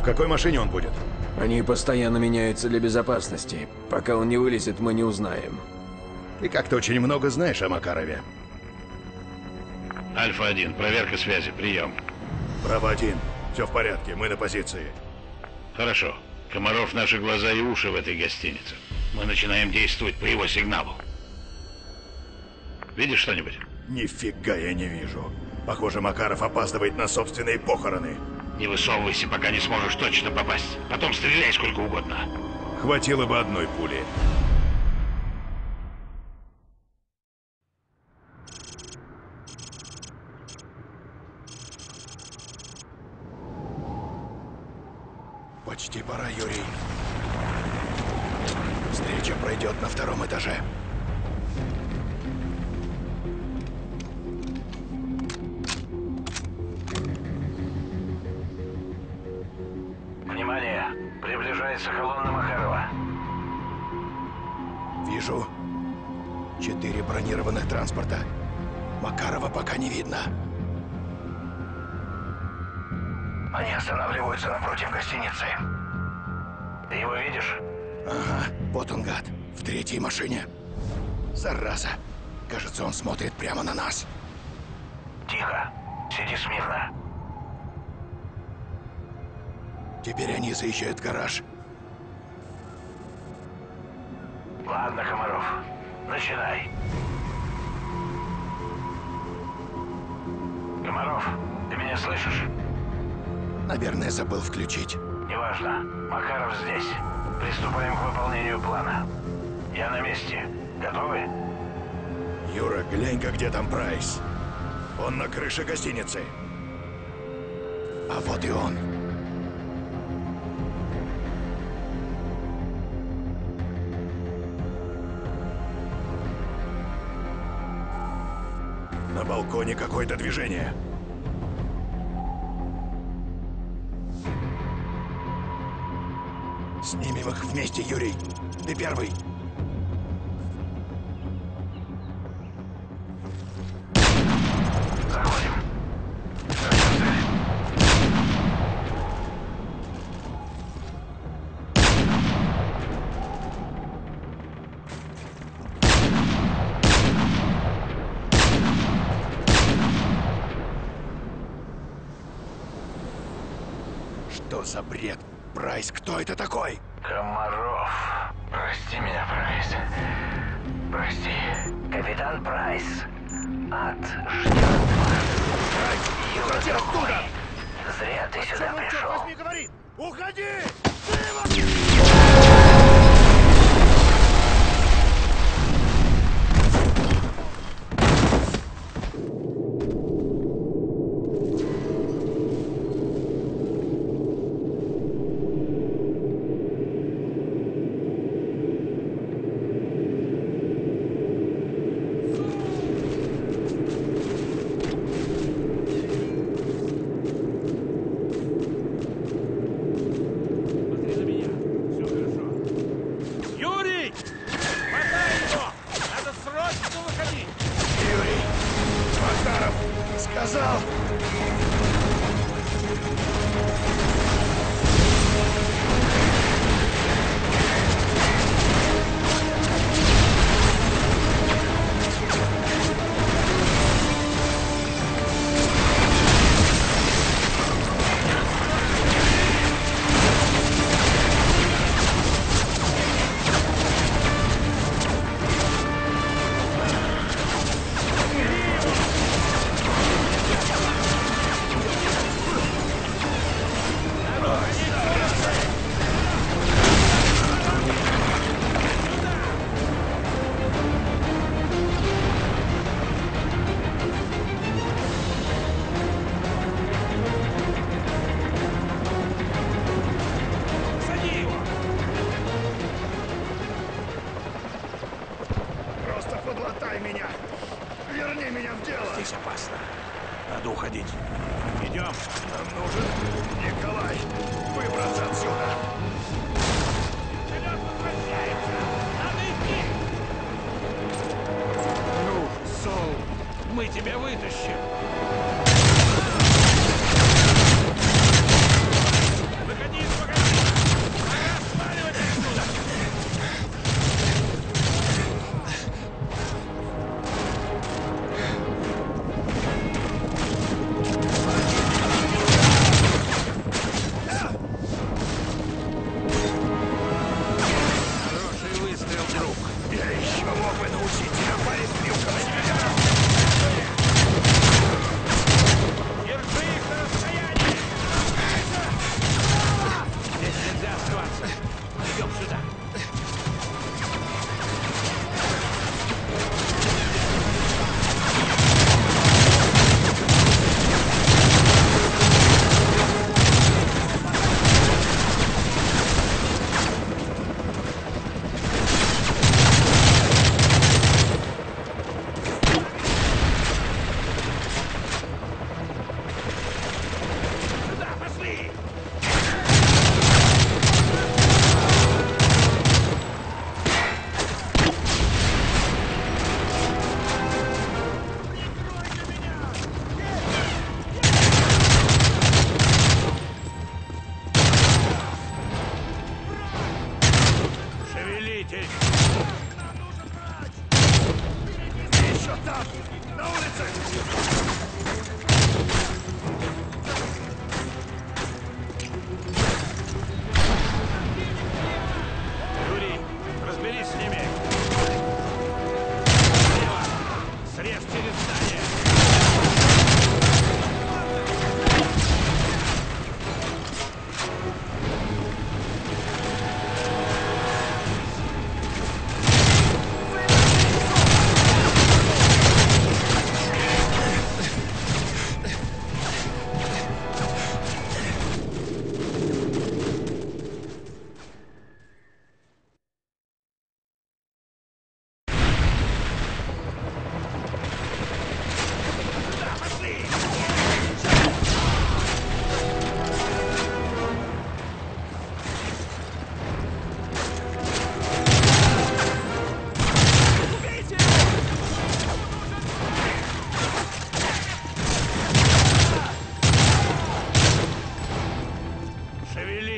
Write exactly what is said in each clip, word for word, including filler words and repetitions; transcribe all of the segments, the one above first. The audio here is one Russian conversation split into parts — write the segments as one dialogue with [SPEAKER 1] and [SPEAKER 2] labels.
[SPEAKER 1] В какой машине он будет?
[SPEAKER 2] Они постоянно меняются для безопасности. Пока он не вылезет, мы не узнаем.
[SPEAKER 1] Ты как-то очень много знаешь о Макарове.
[SPEAKER 3] Альфа-один, проверка связи, прием.
[SPEAKER 1] Браво-один, все в порядке, мы на позиции.
[SPEAKER 3] Хорошо. Комаров — наши глаза и уши в этой гостинице. Мы начинаем действовать по его сигналу. Видишь что-нибудь?
[SPEAKER 1] Нифига я не вижу. Похоже, Макаров опаздывает на собственные похороны.
[SPEAKER 3] Не высовывайся, пока не сможешь точно попасть. Потом стреляй сколько угодно.
[SPEAKER 1] Хватило бы одной пули. Почти пора, Юрий. Встреча пройдет на втором этаже.
[SPEAKER 3] Внимание! Приближается колонна Макарова.
[SPEAKER 1] Вижу. Четыре бронированных транспорта. Макарова пока не видно.
[SPEAKER 3] Они останавливаются напротив гостиницы. Ты его видишь?
[SPEAKER 1] Ага, вот он, гад. В третьей машине. Зараза. Кажется, он смотрит прямо на нас.
[SPEAKER 3] Тихо. Сиди смирно.
[SPEAKER 1] Теперь они заезжают в гараж.
[SPEAKER 3] Ладно, Комаров. Начинай. Комаров, ты меня слышишь?
[SPEAKER 1] Наверное, забыл включить.
[SPEAKER 3] Неважно. Макаров здесь. Приступаем к выполнению плана. Я на месте. Готовы?
[SPEAKER 1] Юра, глянь-ка, где там Прайс. Он на крыше гостиницы. А вот и он. На балконе какое-то движение. Снимем их вместе, Юрий. Ты первый.
[SPEAKER 3] Заходим.
[SPEAKER 1] Что за бред? Прайс, кто это такой?
[SPEAKER 3] Комаров. Прости меня, Прайс. Прости. Капитан Прайс. Ад ждет вас. Юра,
[SPEAKER 1] Уходи оттуда!
[SPEAKER 3] зря ты сюда пришел.
[SPEAKER 1] Возьми, говори! Уходи! Сказал! Подлатай меня! Верни меня в дело!
[SPEAKER 4] Здесь опасно. Надо уходить. Идем.
[SPEAKER 1] Нам нужен Николай! Выбраться отсюда!
[SPEAKER 4] Вперед возвращаемся! Надо идти! Ну, Сол, мы тебя вытащим! Выходи!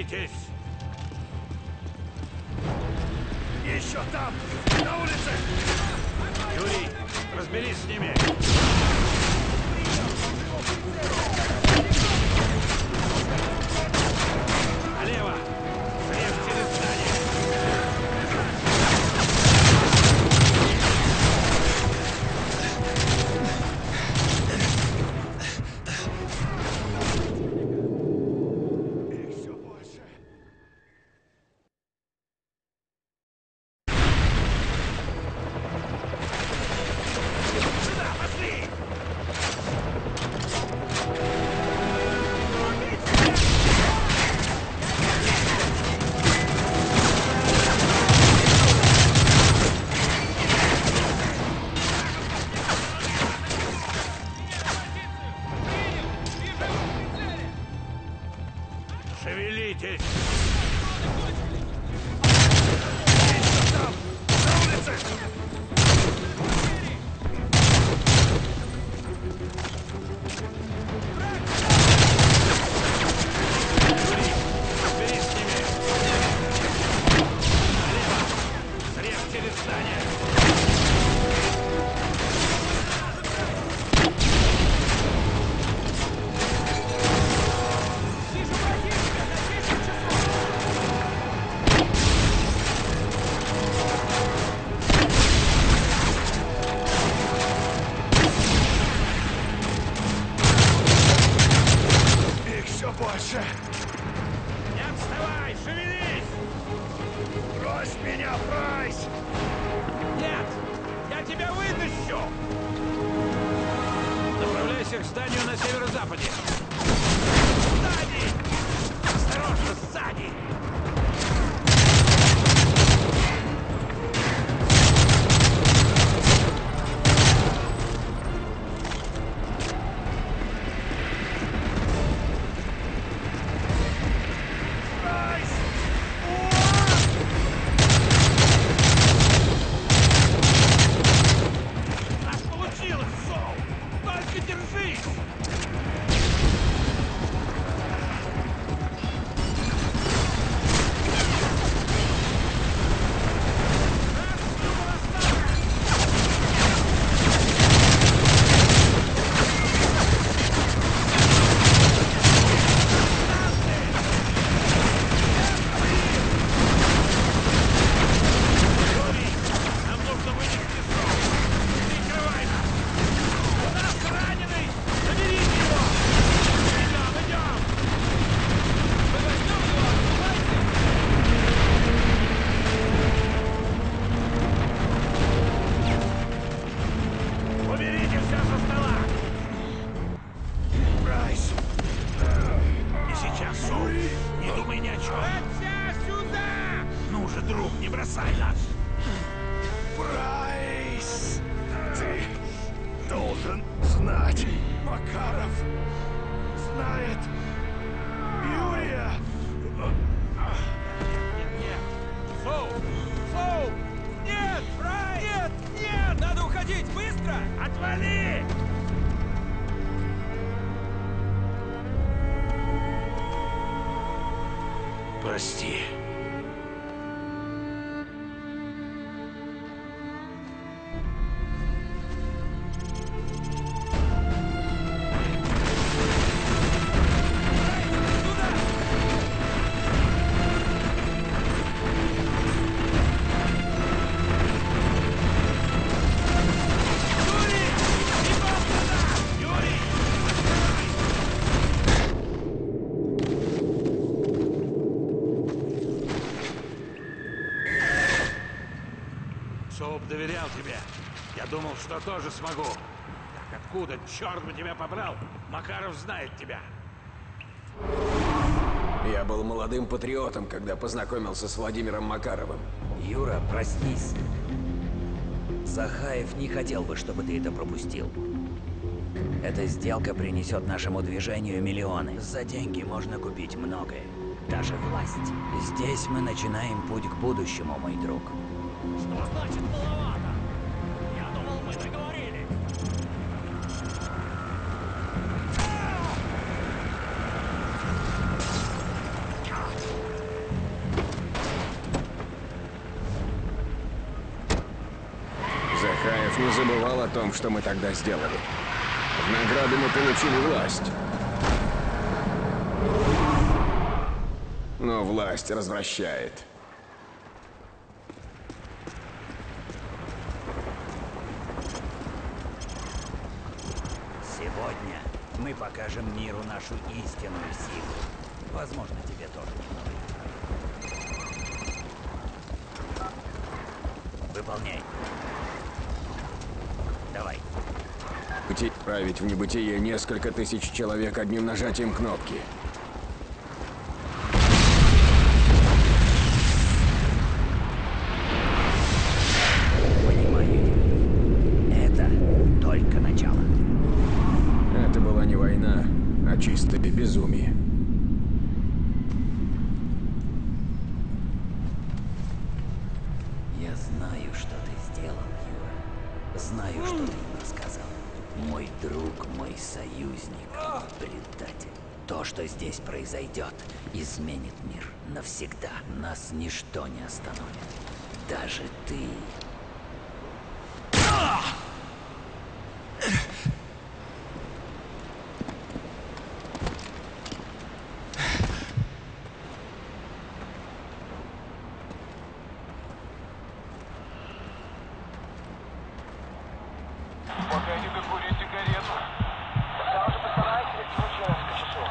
[SPEAKER 4] Шевелитесь!
[SPEAKER 1] Еще там! На улице!
[SPEAKER 4] Юрий, разберись с ними! Налево! Срежь через здание!
[SPEAKER 1] Их все больше!
[SPEAKER 4] Сюда, пошли! Шевелитесь!
[SPEAKER 1] Еще там! На улице!
[SPEAKER 4] Юрий, разберись с ними! Налево! Срежь через здание!
[SPEAKER 1] Их все больше!
[SPEAKER 4] Не отставай! Шевелись!
[SPEAKER 1] Брось меня, Прайс!
[SPEAKER 4] Нет! Я тебя вытащу! Направляйся к зданию на северо-западе! Сзади! Осторожно, сзади!
[SPEAKER 1] Прайс!
[SPEAKER 4] У нас получилось, Соу! Только держись! Юрий, нам нужно вынести Соу! Прикрывай нас! У нас раненый! Заберите его! Идем, идем! Мы возьмем его, отступайте! Уберите все со стола!
[SPEAKER 1] Прайс!
[SPEAKER 4] Не сейчас, Соу! Не думай ни о чем!
[SPEAKER 3] Братья, сюда!
[SPEAKER 4] Ну же, друг, не бросай нас!
[SPEAKER 1] Прайс! Ты должен знать. Макаров знает Юрия.
[SPEAKER 3] Нет, нет! Соу! Соу! Нет! Фрай! Нет! Нет! Надо уходить! Быстро!
[SPEAKER 4] Отвали! Прости. Юрий! Соуп доверял тебе. Я думал, что тоже смогу. Так откуда, черт бы тебя побрал? Макаров знает тебя.
[SPEAKER 2] Я был молодым патриотом, когда познакомился с Владимиром Макаровым.
[SPEAKER 5] Юра, проснись. Захаев не хотел бы, чтобы ты это пропустил. Эта сделка принесет нашему движению миллионы. За деньги можно купить многое. Даже власть. Здесь мы начинаем путь к будущему, мой друг.
[SPEAKER 3] Что значит маловато? Я думал, мы договорились.
[SPEAKER 2] забывал о том, что мы тогда сделали. В награду мы получили власть. Но власть развращает.
[SPEAKER 5] Сегодня мы покажем миру нашу истинную силу. Возможно, тебе тоже немного. Выполняй. Давай.
[SPEAKER 2] Отправить в небытие несколько тысяч человек одним нажатием кнопки.
[SPEAKER 5] Понимаю. Это только начало.
[SPEAKER 2] Это была не война, а чистое безумие.
[SPEAKER 5] Я знаю, что ты сделал, Юра. Знаю, что ты им рассказал. Мой друг, мой союзник, предатель. То, что здесь произойдет, изменит мир навсегда. Нас ничто не остановит. Даже ты.
[SPEAKER 6] Пока не докурю сигарету. Тогда уже постарайся, ведь случай несколько часов.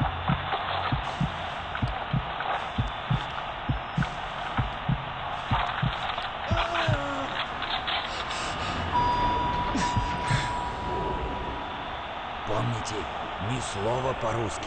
[SPEAKER 5] Помните, ни слова по-русски.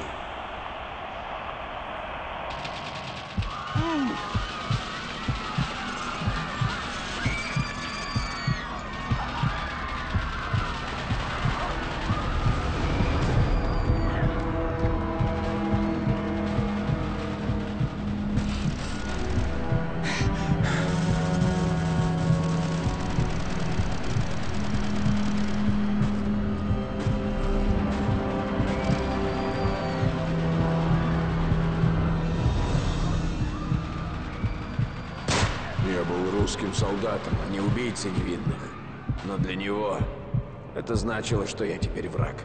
[SPEAKER 2] Я был русским солдатом, а не убийцей невинных. Но для него это значило, что я теперь враг.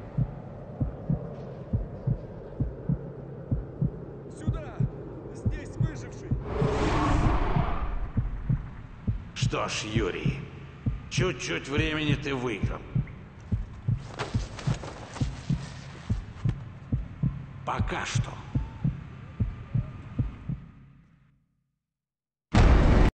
[SPEAKER 7] Сюда! Здесь выживший!
[SPEAKER 4] Что ж, Юрий, чуть-чуть времени ты выиграл. Пока что.